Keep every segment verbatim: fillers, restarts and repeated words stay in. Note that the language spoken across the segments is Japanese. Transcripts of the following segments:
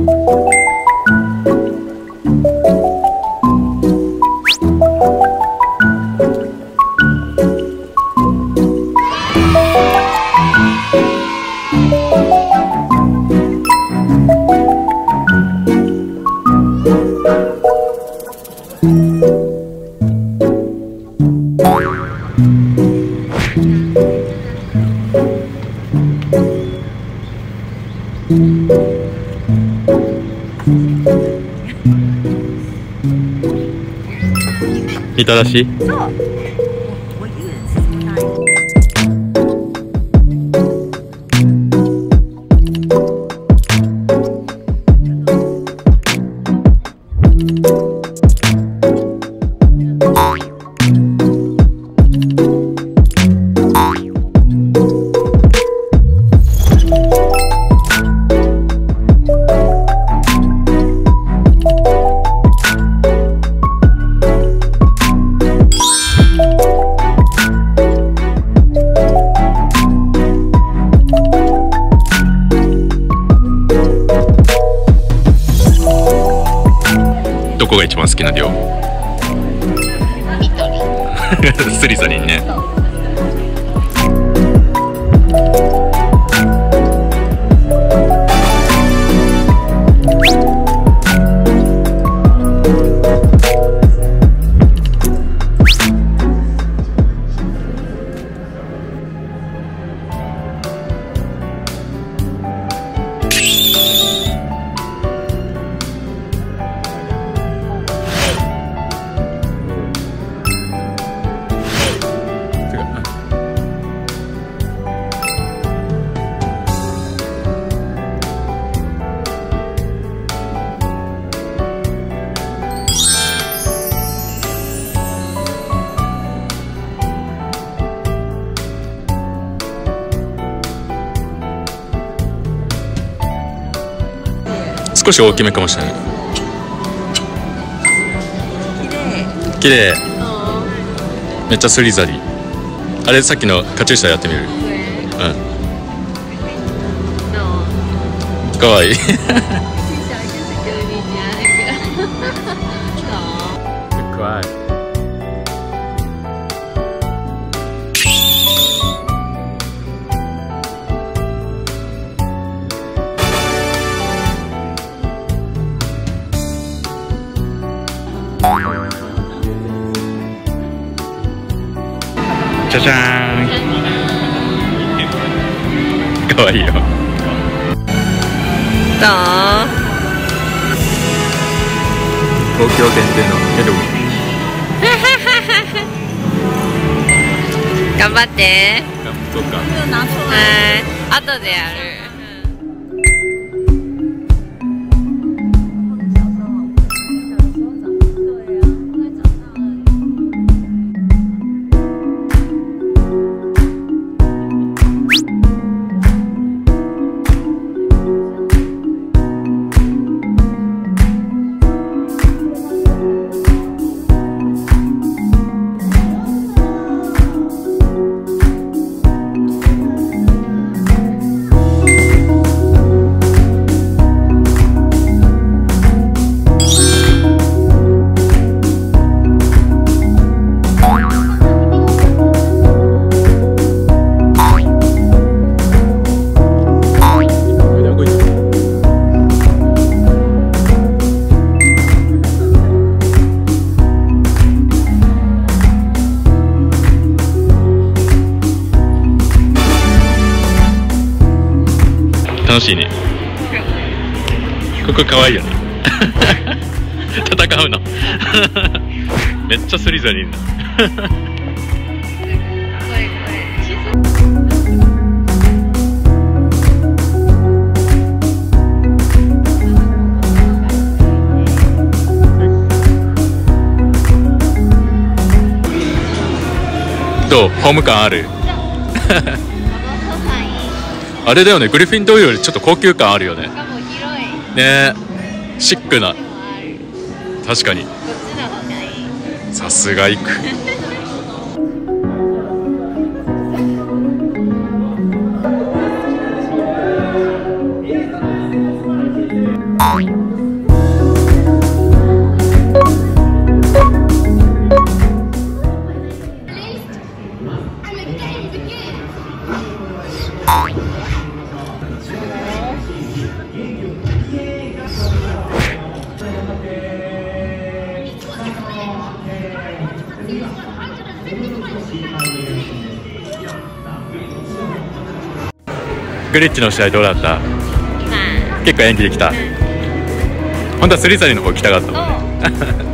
みたらし？そう。 どこが一番好きな量？スリザリンね。 少し大きめかもしれない。綺麗。めっちゃスリザリ。あれさっきのカチューシャやってみる。うん。かわいい。可愛い。じゃじゃーん。かわいいよ。 どう？ 東京限定のヘロウィン。 頑張って。 頑張ろうか。 はい、後でやる。 楽しいね。ここかわいいよね。戦うの。めっちゃスリザリンだ。どう？ホーム感ある？あれだよね、グリフィンドールよりちょっと高級感あるよね。ねえ、シックな。確かに。さすが行く。 クリッチの試合どうだった？ まあ結構演技できた。本当はスリザリンの方来たかったもんね。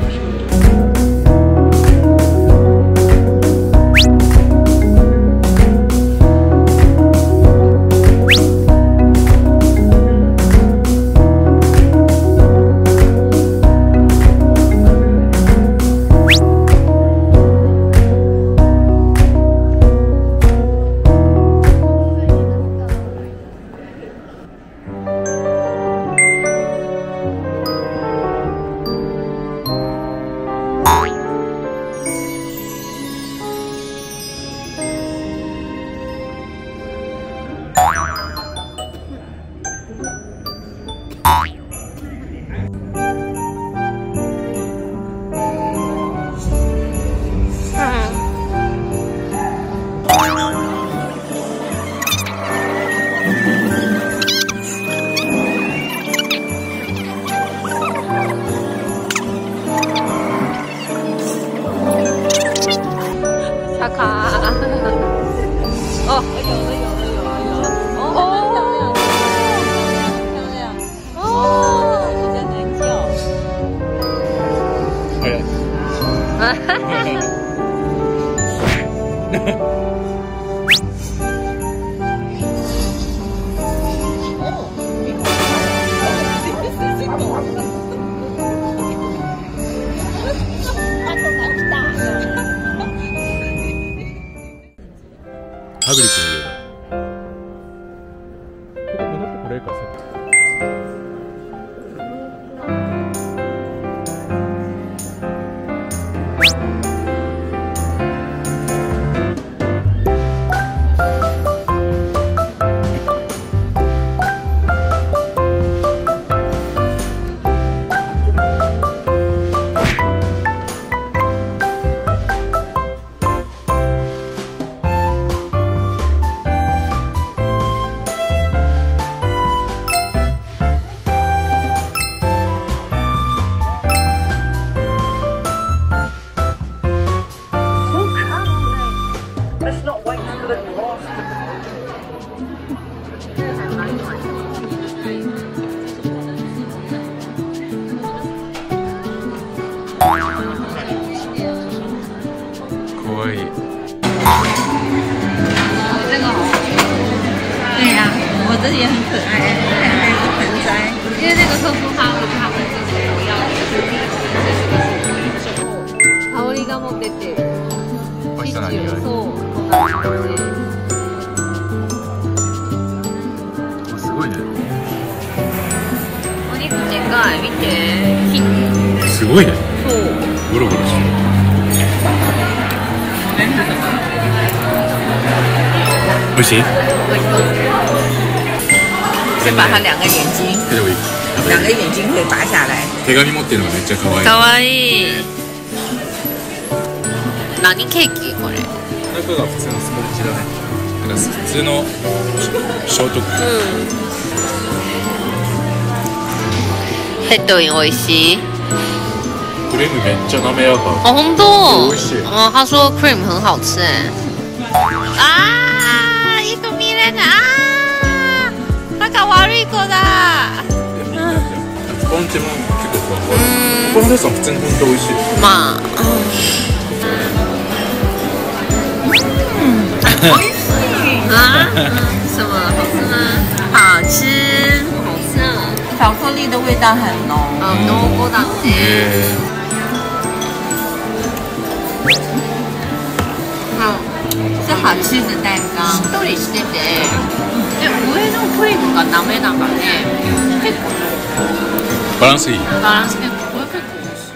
ハグリッドの上だ。ここ戻ってこれるから我这也很可爱，还有个盆栽。 因为那个特殊花卉，他们就是不要的，香りが持ってて、 美味しそうな匂い。 そう、こんな感じ。 すごいね。 お肉でかい、見て。 すごいね。 そう。 ゴロゴロしてる。美味しい？ 美味しそう。 先把它两个眼睛，两个眼睛可以拔下来。 手紙持ってるのがめっちゃ可愛い。 可愛い。何ケーキこれ？ 中が普通のスポンジだね。なんか普通のショートクリーム。 うん。ヘッドイン美味しい。 クリームめっちゃ滑らか。 哦，本当。 美味しい。 哦，他说 cream 很好吃哎。啊，一个迷人的啊。仲悪い子だ。 スポンジも結構ふわふわ。このレースは普通に本当美味しい。 まあ。啊？什么好吃吗？好吃，好吃啊！ 巧克力的味道很浓。 啊，濃厚だね。啊，是好吃的蛋糕，しっとりしてて。で上のクリームが滑らかで、結構バランスいい。 バランス結構これ結構美味しい。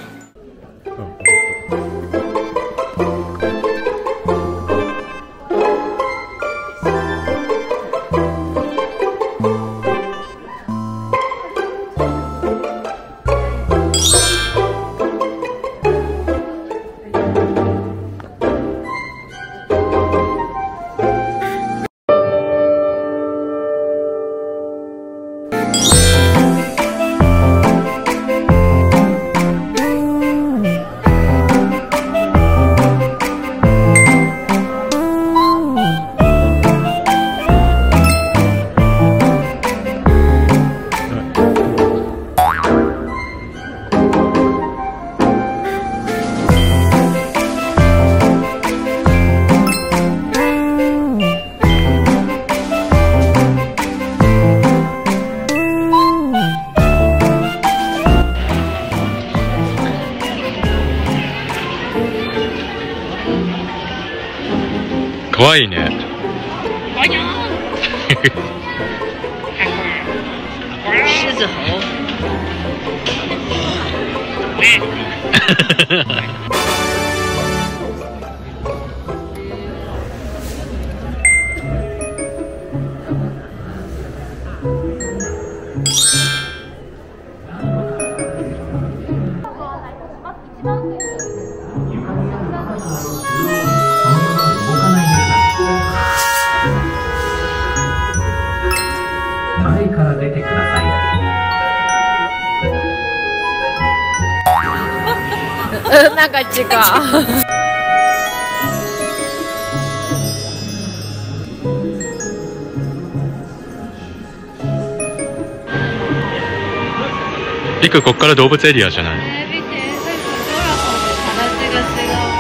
かわいいね。 狮子猴。 前から出てください。 なんか違う。 りく、こっから動物エリアじゃない？ 見て、なんかドラゴンの形が違う。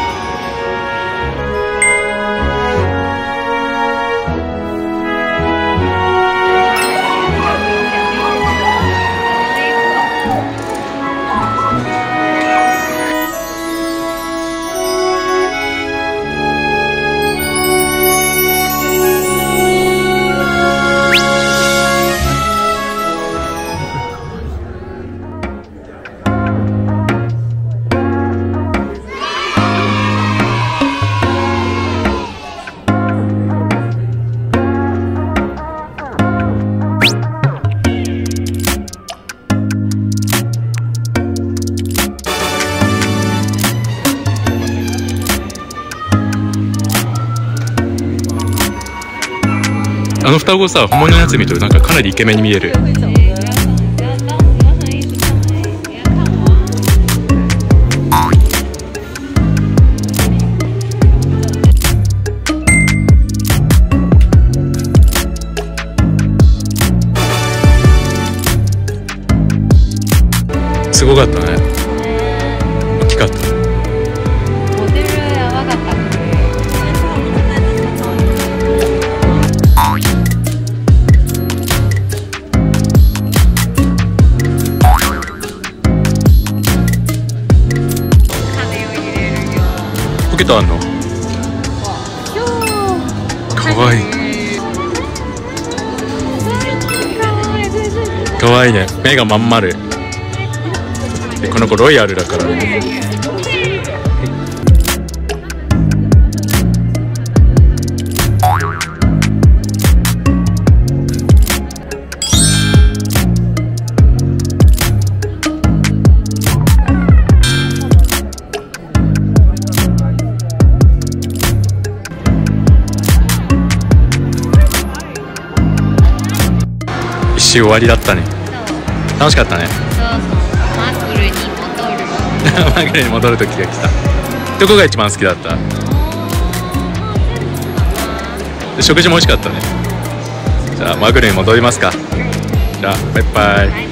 あの双子さ、本物のやつ見るとなんかかなりイケメンに見える。すごかったね。大きかった。 モデルやばかった。 ポケットあんの？かわいい。かわいいね。目がまん丸。でこの子ロイヤルだからね。一周終わりだったね。楽しかったね。 そうそう。マックルに戻る。 マグレに戻る時が来た。どこが一番好きだった？食事も美味しかったね。じゃあマグレに戻りますか。じゃあバイバイ。